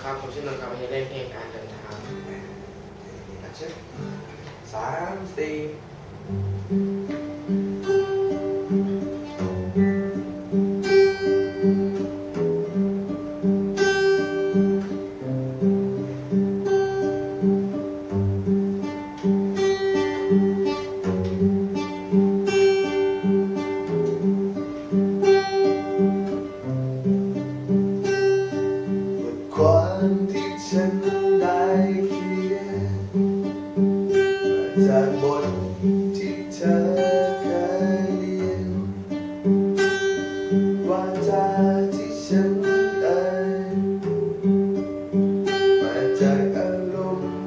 นะครับผมชื่อนนท์ครับวันนี้เล่นเพลงการเดินทาง 3 4ความที่ฉันได้เขียนมาจากบทที่เธอเคยเรียนวาจาที่ฉันเอ่ยมาจากอารมณ์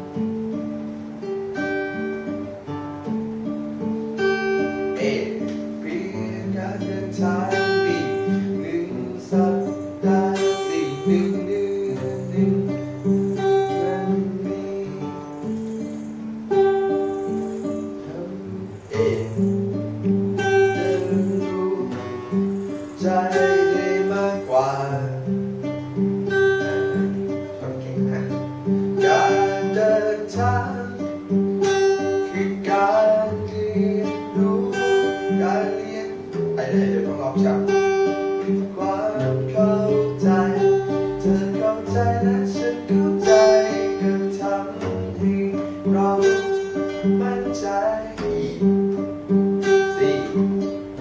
เพียงการเดินทางปี1 สัปดาห์4 1 เดือนมันมีเดินรู้ใจได้มากกว่าคนเก่งนะการเดินทางคือการเรียนรู้การเรียนเดี๋ยวต้องลองชักความเข้าใจเธอเข้าใจและฉันเข้าใจกันทำให้เรามั่นใจ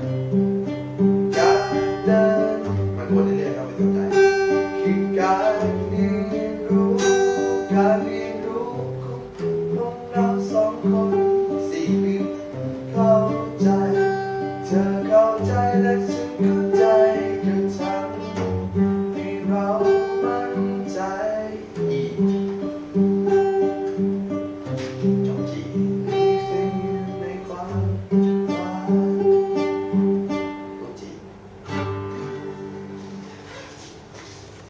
4การเดินมันวนเรื่อยๆเราไม่สนใจคือการ